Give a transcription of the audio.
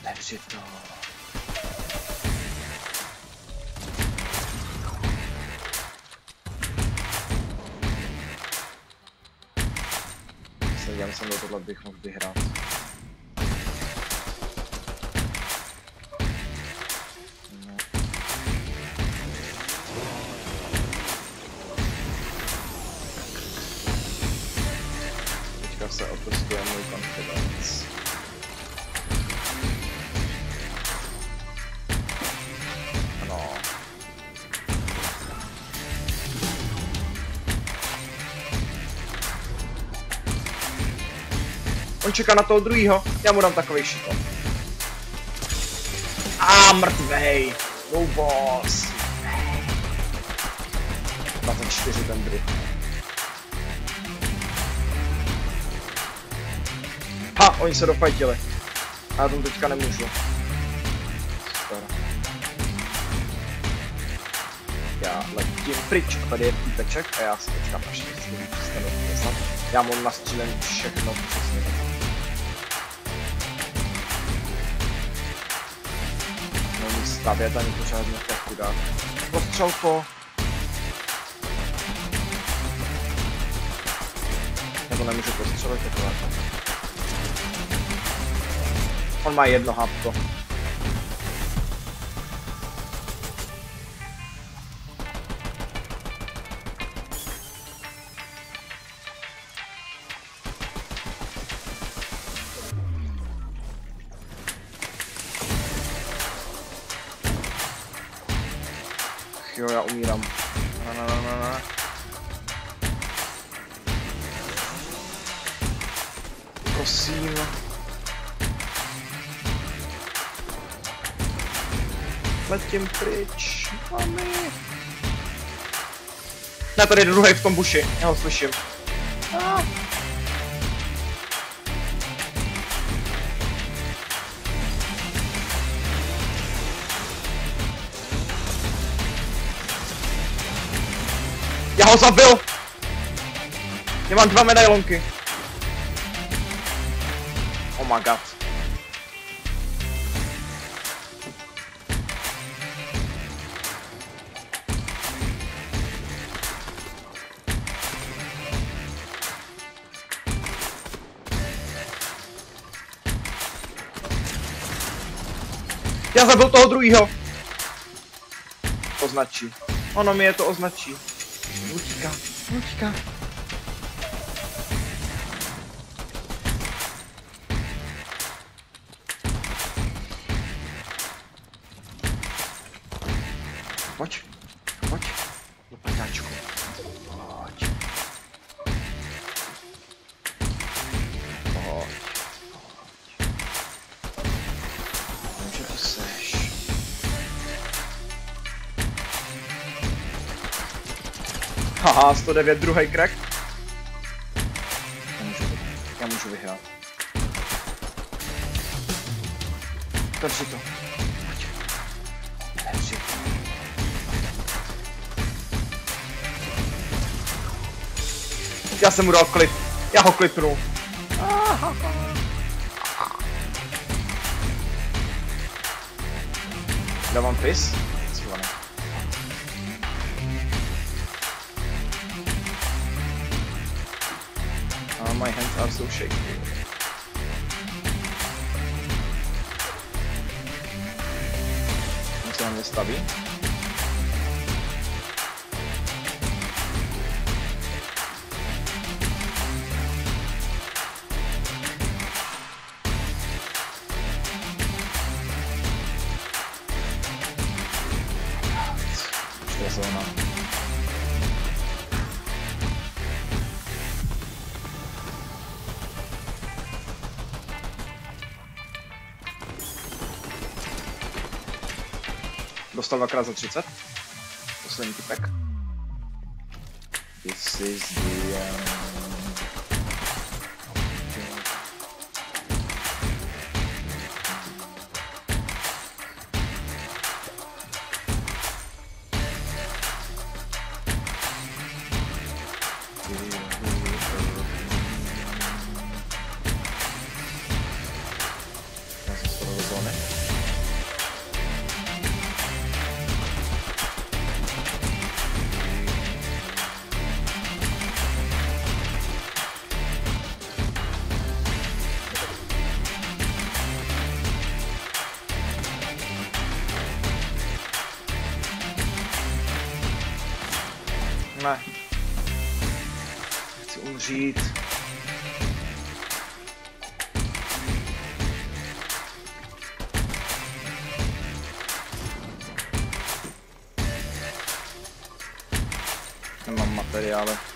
Nevři to. Já jsem do tohle bych mohl vyhrát. No. Teďka se otestuje můj confidence. Ano. On čeká na toho druhýho, já mu dám takovej šiton. Mrtvej! No boss! 24 ten drift. Oni se dofajtili. A já tomu teďka nemůžu. Super. Já letím pryč, a tady je týpeček a já si teďka naštěstí přestanu vyslat. Já mám nastřílen všechno přesně. Stavět ani pořádně tak chudák. Postřelko. Nebo nemůžu postřelit takové. On má jedno hapko. Jo, já umírám. Ne. Prosím. Letím pryč. Mami. Ne, tady je druhý v tom buši. Já ho slyším. Já ho zabil! Já mám 2 medailonky. Oh my god. Já zabil toho druhýho. Označí. Ono mi je to označí. Utíká. Pojď. Do patáčku. Pojď. Že to seš. Haha, 109, druhý crack. Já můžu vyhrát. Drži to. Pojď. Drži to. Já jsem mu dal klip. Já ho klipnu. Dávám pis. My hands are so shaky. On se na mě staví. Už to je zóna. Dostal 2x za 30. Poslední typek. This is the end. Já jsem skoro zóny. Ne. Chci umřít. Nemám materiály.